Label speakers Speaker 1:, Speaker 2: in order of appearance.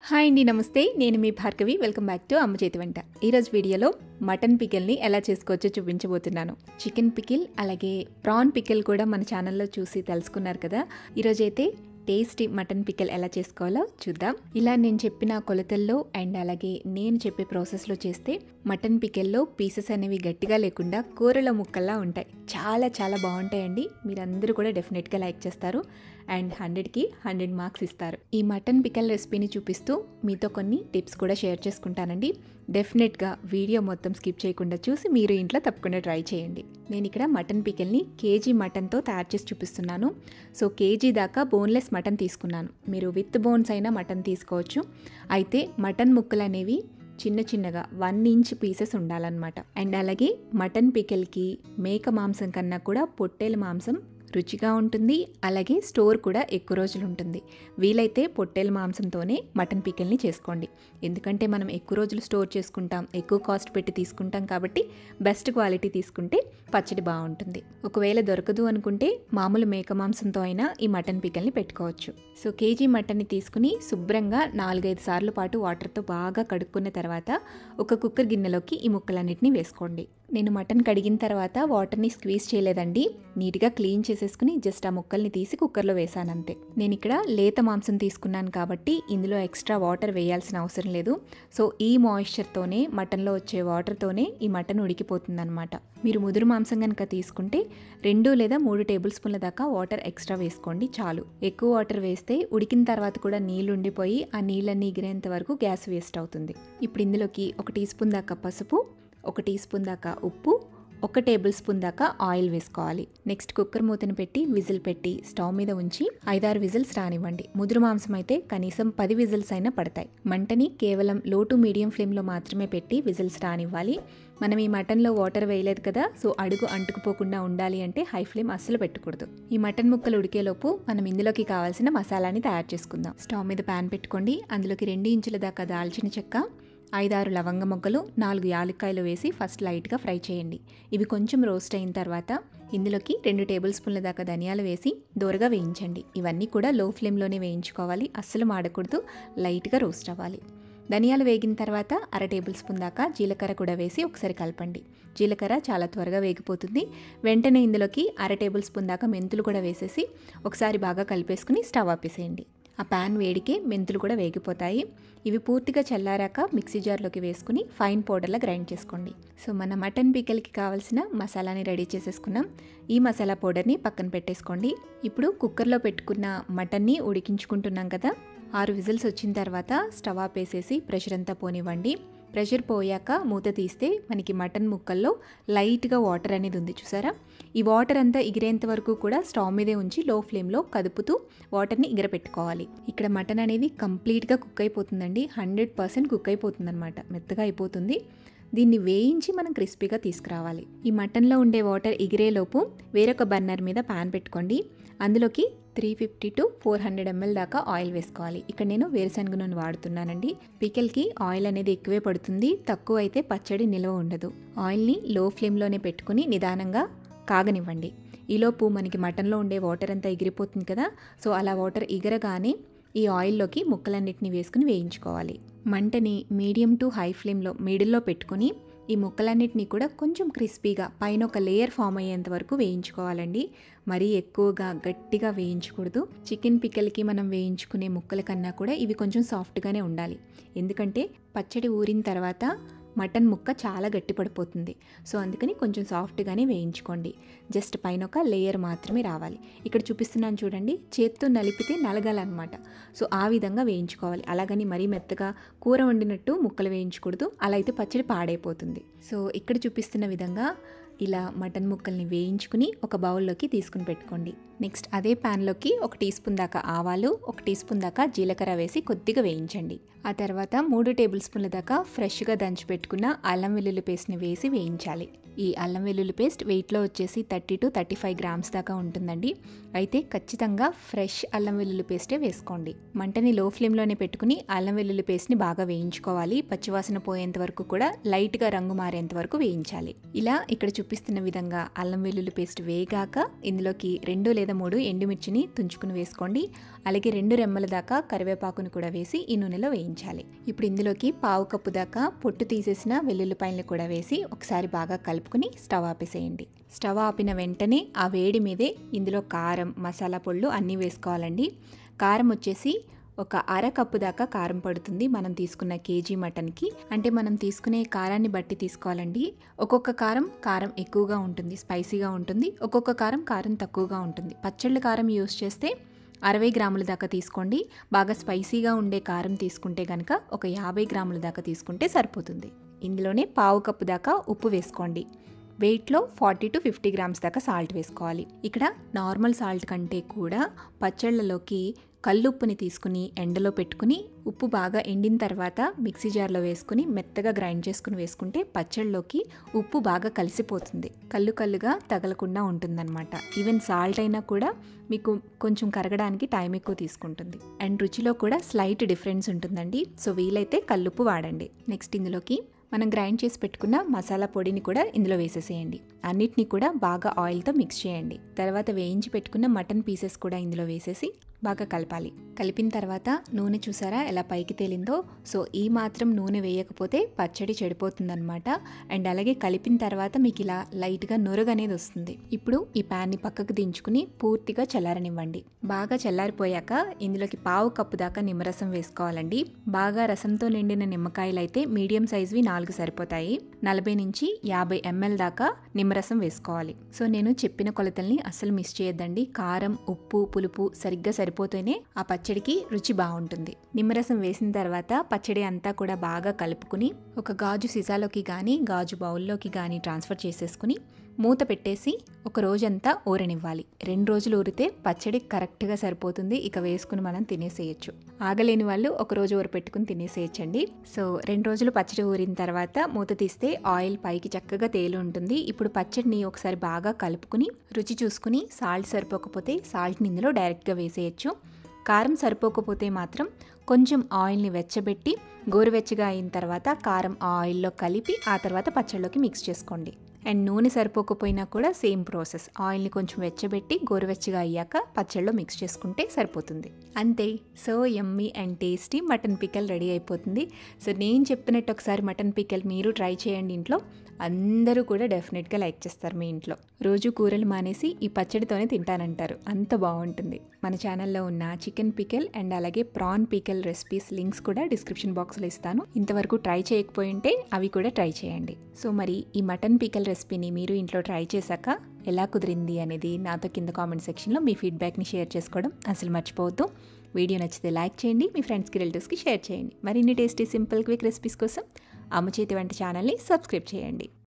Speaker 1: Hi అండి, నమస్తే. నేను మీ Bhargavi. Welcome back to Amma Chethi వంట. ఈరోజు వీడియోలో మటన్ పికిల్ని ఎలా చేసుకోవచ్చో చూపించబోతున్నాను. చికెన్ పికిల్ అలాగే ప్రాన్ పికిల్ కూడా మన ఛానల్లో చూసి తెలుసుకున్నారు కదా. ఈరోజైతే టేస్టీ మటన్ పికిల్ ఎలా చేసుకోవాలో చూద్దాం. ఇలా నేను చెప్పిన కొలతల్లో అండ్ అలాగే నేను చెప్పే ప్రాసెస్లో చేస్తే మటన్ పికిల్లో పీసెస్ అనేవి గట్టిగా లేకుండా కూరల ముక్కల్లా ఉంటాయి. చాలా చాలా బాగుంటాయండి. మీరందరూ కూడా డెఫినెట్గా లైక్ చేస్తారు అండ్ 100కి 100 మార్క్స్ ఇస్తారు. ఈ మటన్ పికిల్ రెసిపీని చూపిస్తూ మీతో కొన్ని టిప్స్ కూడా షేర్ చేసుకుంటానండి. డెఫినెట్గా వీడియో మొత్తం స్కిప్ చేయకుండా చూసి మీరు ఇంట్లో తప్పకుండా ట్రై చేయండి. నేను ఇక్కడ మటన్ పికిల్ని కేజీ మటన్తో తయారు చేసి చూపిస్తున్నాను. సో కేజీ దాకా బోన్లెస్ మటన్ తీసుకున్నాను. మీరు విత్ బోన్స్ అయినా మటన్ తీసుకోవచ్చు. అయితే మటన్ ముక్కలు అనేవి చిన్న చిన్నగా 1 ఇంచ్ పీసెస్ ఉండాలన్నమాట. అండ్ అలాగే మటన్ పికిల్కి మేక మాంసం కన్నా కూడా పొట్టేల మాంసం రుచిగా ఉంటుంది. అలాగే స్టోర్ కూడా ఎక్కువ రోజులు ఉంటుంది. వీలైతే పొట్టేల మాంసంతోనే మటన్ పికిల్ని చేసుకోండి. ఎందుకంటే మనం ఎక్కువ రోజులు స్టోర్ చేసుకుంటాం, ఎక్కువ కాస్ట్ పెట్టి తీసుకుంటాం కాబట్టి బెస్ట్ క్వాలిటీ తీసుకుంటే పచ్చడి బాగుంటుంది. ఒకవేళ దొరకదు అనుకుంటే మామూలు మేక మాంసంతో అయినా ఈ మటన్ పికిల్ని పెట్టుకోవచ్చు. సో కేజీ మటన్ని తీసుకుని శుభ్రంగా 4-5 సార్లు పాటు వాటర్తో బాగా కడుక్కున్న తర్వాత ఒక కుక్కర్ గిన్నెలోకి ఈ ముక్కలన్నిటిని వేసుకోండి. నేను మటన్ కడిగిన తర్వాత వాటర్ని స్క్వీజ్ చేయలేదండి. నీట్గా క్లీన్ చేసేసుకుని జస్ట్ ఆ ముక్కల్ని తీసి కుక్కర్లో వేసాను అంతే. నేను ఇక్కడ లేత మాంసం తీసుకున్నాను కాబట్టి ఇందులో ఎక్స్ట్రా వాటర్ వేయాల్సిన అవసరం లేదు. సో ఈ మాయిశ్చర్తోనే మటన్లో వచ్చే వాటర్తోనే ఈ మటన్ ఉడికిపోతుంది అనమాట. మీరు ముదురు మాంసం కనుక తీసుకుంటే 2 లేదా 3 టేబుల్ స్పూన్ల దాకా వాటర్ ఎక్స్ట్రా వేసుకోండి చాలు. ఎక్కువ వాటర్ వేస్తే ఉడికిన తర్వాత కూడా నీళ్ళు ఉండిపోయి ఆ నీళ్ళన్నీ ఎగిరేంత వరకు గ్యాస్ వేస్ట్ అవుతుంది. ఇప్పుడు ఇందులోకి 1 టీ స్పూన్ దాకా పసుపు, 1 టీ స్పూన్ దాకా ఉప్పు, 1 టేబుల్ స్పూన్ దాకా ఆయిల్ వేసుకోవాలి. నెక్స్ట్ కుక్కర్ మూతను పెట్టి విజిల్ పెట్టి స్టవ్ మీద ఉంచి 5-6 విజిల్స్ రానివ్వండి. ముదురు మాంసం అయితే కనీసం 10 విజిల్స్ అయినా పడతాయి. మంటని కేవలం లో టు మీడియం ఫ్లేమ్లో మాత్రమే పెట్టి విజిల్స్ రానివ్వాలి. మనం ఈ మటన్లో వాటర్ వేయలేదు కదా, సో అడుగు అంటుకుపోకుండా ఉండాలి అంటే హై ఫ్లేమ్ అస్సలు పెట్టకూడదు. ఈ మటన్ ముక్కలు ఉడికేలోపు మనం ఇందులోకి కావాల్సిన మసాలాని తయారు చేసుకుందాం. స్టవ్ మీద ప్యాన్ పెట్టుకోండి. అందులోకి 2 ఇంచుల దాకా దాల్చిన చెక్క, 5-6 లవంగ మొగ్గలు, 4 యాలక్కాయలు వేసి ఫస్ట్ లైట్గా ఫ్రై చేయండి. ఇవి కొంచెం రోస్ట్ అయిన తర్వాత ఇందులోకి 2 టేబుల్ స్పూన్ల దాకా ధనియాలు వేసి దోరగా వేయించండి. ఇవన్నీ కూడా లో ఫ్లేమ్లోనే వేయించుకోవాలి, అస్సలు మాడకూడదు, లైట్గా రోస్ట్ అవ్వాలి. ధనియాలు వేగిన తర్వాత 1/2 టేబుల్ స్పూన్ దాకా జీలకర్ర కూడా వేసి ఒకసారి కలపండి. జీలకర్ర చాలా త్వరగా వేగిపోతుంది. వెంటనే ఇందులోకి 1/2 టేబుల్ స్పూన్ దాకా మెంతులు కూడా వేసేసి ఒకసారి బాగా కలిపేసుకుని స్టవ్ ఆపేసేయండి. ఆ ప్యాన్ వేడికి మెంతులు కూడా వేగిపోతాయి. ఇవి పూర్తిగా చల్లారాక మిక్సీ జార్లోకి వేసుకుని ఫైన్ పౌడర్లా గ్రైండ్ చేసుకోండి. సో మన మటన్ పికిల్కి కావాల్సిన మసాలాని రెడీ చేసేసుకున్నాం. ఈ మసాలా పౌడర్ని పక్కన పెట్టేసుకోండి. ఇప్పుడు కుక్కర్లో పెట్టుకున్న మటన్ని ఉడికించుకుంటున్నాం కదా. 6 విజిల్స్ వచ్చిన తర్వాత స్టవ్ ఆపేసేసి ప్రెషర్ అంతా పోనివ్వండి. ప్రెషర్ పోయాక మూత తీస్తే మనకి మటన్ ముక్కల్లో లైట్గా వాటర్ అనేది ఉంది, చూసారా? ఈ వాటర్ అంతా ఎగిరేంత వరకు కూడా స్టవ్ మీదే ఉంచి లో ఫ్లేమ్లో కదుపుతూ వాటర్ని ఎగరపెట్టుకోవాలి. ఇక్కడ మటన్ అనేది కంప్లీట్గా కుక్ అయిపోతుందండి. 100% కుక్ అయిపోతుంది అనమాట, మెత్తగా అయిపోతుంది. దీన్ని వేయించి మనం క్రిస్పీగా తీసుకురావాలి. ఈ మటన్లో ఉండే వాటర్ ఎగిరేలోపు వేరొక బర్నర్ మీద ప్యాన్ పెట్టుకోండి. అందులోకి 350 to 400 ml దాకా ఆయిల్ వేసుకోవాలి. ఇక్కడ నేను వేరుశనగ నూనె వాడుతున్నానండి. పికిల్కి ఆయిల్ అనేది ఎక్కువే పడుతుంది, తక్కువ అయితే పచ్చడి నిల్వ ఉండదు. ఆయిల్ని లో ఫ్లేమ్లోనే పెట్టుకుని నిదానంగా కాగనివ్వండి. ఈలోపు మనకి మటన్లో ఉండే వాటర్ అంతా ఎగిరిపోతుంది కదా. సో అలా వాటర్ ఎగరగానే ఈ ఆయిల్లోకి ముక్కలన్నిటిని వేసుకుని వేయించుకోవాలి. మంటని మీడియం టు హై ఫ్లేమ్లో మిడిల్లో పెట్టుకుని ఈ ముక్కలన్నిటినీ కూడా కొంచెం క్రిస్పీగా పైన ఒక లేయర్ ఫామ్ అయ్యేంత వరకు వేయించుకోవాలండి. మరీ ఎక్కువగా గట్టిగా వేయించకూడదు. చికెన్ పికిల్కి మనం వేయించుకునే ముక్కల కన్నా కూడా ఇవి కొంచెం సాఫ్ట్గానే ఉండాలి. ఎందుకంటే పచ్చడి ఊరిన తర్వాత మటన్ ముక్క చాలా గట్టి పడిపోతుంది. సో అందుకని కొంచెం సాఫ్ట్గానే వేయించుకోండి. జస్ట్ పైన ఒక లేయర్ మాత్రమే రావాలి. ఇక్కడ చూపిస్తున్నాను చూడండి, చేత్తో నలిపితే నలగాలన్నమాట. సో ఆ విధంగా వేయించుకోవాలి. అలాగని మరీ మెత్తగా కూర వండినట్టు ముక్కలు వేయించకూడదు, అలా అయితే పచ్చడి పాడైపోతుంది. సో ఇక్కడ చూపిస్తున్న విధంగా ఇలా మటన్ ముక్కల్ని వేయించుకుని ఒక బౌల్లోకి తీసుకుని పెట్టుకోండి. నెక్స్ట్ అదే ప్యాన్లోకి 1 టీ స్పూన్ దాకా ఆవాలు, 1 టీ స్పూన్ దాకా జీలకర్ర వేసి కొద్దిగా వేయించండి. ఆ తర్వాత 3 టేబుల్ స్పూన్ల దాకా ఫ్రెష్గా దంచి పెట్టుకున్న అల్లం వెల్లుల్లి పేస్ట్ని వేసి వేయించాలి. ఈ అల్లం వెల్లుల్లి పేస్ట్ వెయిట్లో వచ్చేసి 30 to 35 గ్రామ్స్ దాకా ఉంటుందండి. అయితే ఖచ్చితంగా ఫ్రెష్ అల్లం వెల్లుల్లి పేస్టే వేసుకోండి. మంటని లో ఫ్లేమ్లోనే పెట్టుకుని అల్లం వెల్లుల్లి పేస్ట్ని బాగా వేయించుకోవాలి. పచ్చివాసన పోయేంత వరకు కూడా లైట్గా రంగు మారేంత వరకు వేయించాలి. ఇలా ఇక్కడ చూపిస్తున్న విధంగా అల్లం వెల్లుల్లి పేస్ట్ వేగాక ఇందులోకి 2 లేదా 3 ఎండుమిర్చిని తుంచుకుని వేసుకోండి. అలాగే 2 రెమ్మల దాకా కరివేపాకును కూడా వేసి ఈ నూనెలో వేయించాలి. ఇప్పుడు ఇందులోకి పావు కప్పు దాకా పొట్టు తీసేసిన వెల్లుల్లిపాయలను కూడా వేసి ఒకసారి బాగా కలుపుకుని స్టవ్ ఆపేసేయండి. స్టవ్ ఆపిన వెంటనే ఆ వేడి మీదే ఇందులో కారం, మసాలా పొళ్ళు అన్నీ వేసుకోవాలండి. కారం వచ్చేసి ఒక అరకప్పు దాకా కారం పడుతుంది మనం తీసుకున్న కేజీ మటన్కి. అంటే మనం తీసుకునే కారాన్ని బట్టి తీసుకోవాలండి. ఒక్కొక్క కారం ఎక్కువగా ఉంటుంది, స్పైసీగా ఉంటుంది. ఒక్కొక్క కారం తక్కువగా ఉంటుంది. పచ్చళ్ళ కారం యూస్ చేస్తే 60 గ్రాముల దాకా తీసుకోండి. బాగా స్పైసీగా ఉండే కారం తీసుకుంటే కనుక ఒక 50 గ్రాముల దాకా తీసుకుంటే సరిపోతుంది. ఇందులోనే పావు కప్పు దాకా ఉప్పు వేసుకోండి. వెయిట్లో 40 to 50 గ్రామ్స్ దాకా సాల్ట్ వేసుకోవాలి. ఇక్కడ నార్మల్ సాల్ట్ కంటే కూడా పచ్చళ్ళలోకి కల్లుప్పుని తీసుకుని ఎండలో పెట్టుకుని ఉప్పు బాగా ఎండిన తర్వాత మిక్సీ జార్లో వేసుకుని మెత్తగా గ్రైండ్ చేసుకుని వేసుకుంటే పచ్చళ్ళలోకి ఉప్పు బాగా కలిసిపోతుంది. కల్లుగా తగలకుండా ఉంటుందన్నమాట. ఈవెన్ సాల్ట్ అయినా కూడా మీకు కొంచెం కరగడానికి టైం ఎక్కువ తీసుకుంటుంది. అండ్ రుచిలో కూడా స్లైట్ డిఫరెన్స్ ఉంటుందండి. సో వీలైతే కల్లుప్పు వాడండి. నెక్స్ట్ ఇందులోకి మనం గ్రైండ్ చేసి పెట్టుకున్న మసాలా పొడిని కూడా ఇందులో వేసేసేయండి. అన్నిటినీ కూడా బాగా ఆయిల్తో మిక్స్ చేయండి. తర్వాత వేయించి పెట్టుకున్న మటన్ పీసెస్ కూడా ఇందులో వేసేసి బాగా కలపాలి. కలిపిన తర్వాత నూనె చూసారా ఎలా పైకి తేలిందో. సో ఈ మాత్రం నూనె వేయకపోతే పచ్చడి చెడిపోతుందన్నమాట. అండ్ అలాగే కలిపిన తర్వాత మీకు ఇలా లైట్గా నొరగ అనేది వస్తుంది. ఇప్పుడు ఈ ప్యాన్ని పక్కకు దించుకుని పూర్తిగా చల్లారనివ్వండి. బాగా చల్లారిపోయాక ఇందులోకి పావు కప్పు దాకా నిమ్మరసం వేసుకోవాలండి. బాగా రసంతో నిండిన నిమ్మకాయలు అయితే మీడియం సైజ్వి 4 సరిపోతాయి. 40 నుంచి 50 ml దాకా నిమ్మరసం వేసుకోవాలి. సో నేను చెప్పిన కొలతల్ని అస్సలు మిస్ చేయొద్దండి. కారం, ఉప్పు, పులుపు సరిగ్గా సరిపోతేనే ఆ పచ్చడికి రుచి బాగుంటుంది. నిమ్మరసం వేసిన తర్వాత పచ్చడి అంతా కూడా బాగా కలుపుకుని ఒక గాజు సీసాలోకి కానీ గాజు బౌల్లోకి కానీ ట్రాన్స్ఫర్ చేసేసుకుని మూత పెట్టేసి ఒక రోజంతా ఊరనివ్వాలి. 2 రోజులు ఊరితే పచ్చడి కరెక్ట్గా సరిపోతుంది. ఇక వేసుకుని మనం తినేసేయచ్చు. ఆగలేని వాళ్ళు ఒక రోజు ఊరపెట్టుకుని తినేసేయచ్చండి. సో 2 రోజులు పచ్చడి ఊరిన తర్వాత మూత తీస్తే ఆయిల్ పైకి చక్కగా తేలి ఉంటుంది. ఇప్పుడు పచ్చడిని ఒకసారి బాగా కలుపుకుని రుచి చూసుకుని సాల్ట్ సరిపోకపోతే సాల్ట్ని ఇందులో డైరెక్ట్గా వేసేయచ్చు. కారం సరిపోకపోతే మాత్రం కొంచెం ఆయిల్ని వెచ్చబెట్టి గోరువెచ్చగా అయిన తర్వాత కారం ఆయిల్లో కలిపి ఆ తర్వాత పచ్చళ్ళలోకి మిక్స్ చేసుకోండి. అండ్ నూనె సరిపోకపోయినా కూడా సేమ్ ప్రాసెస్. ఆయిల్ని కొంచెం వెచ్చబెట్టి గోరువెచ్చగా అయ్యాక పచ్చళ్ళలో మిక్స్ చేసుకుంటే సరిపోతుంది. అంతే. So yummy and tasty mutton pickle ready అయిపోతుంది. సో నేను చెప్పినట్టు ఒకసారి మటన్ పికల్ మీరు ట్రై చేయండి ఇంట్లో. అందరూ కూడా డెఫినెట్గా లైక్ చేస్తారు మీ ఇంట్లో. రోజు కూరలు మానేసి ఈ పచ్చడితోనే తింటానంటారు. అంత బాగుంటుంది. మన ఛానల్లో ఉన్న చికెన్ పికల్ అండ్ అలాగే ప్రాన్ పికల్ రెసిపీస్ లింక్స్ కూడా డిస్క్రిప్షన్ బాక్స్లో ఇస్తాను. ఇంతవరకు ట్రై చేయకపోయి ఉంటే అవి కూడా ట్రై చేయండి. సో మరి ఈ మటన్ పికల్ రెసిపీని మీరు ఇంట్లో ట్రై చేశాక ఎలా కుదిరింది అనేది నాతో కింద కామెంట్ సెక్షన్లో మీ ఫీడ్బ్యాక్ని షేర్ చేసుకోవడం అసలు మర్చిపోవద్దు. వీడియో నచ్చితే లైక్ చేయండి, మీ ఫ్రెండ్స్కి, రిలేటివ్స్కి షేర్ చేయండి. మరిన్ని టేస్టీ సింపుల్ క్విక్ రెసిపీస్ కోసం అమ్మ చేతి వంట ఛానల్ని సబ్స్క్రైబ్ చేయండి.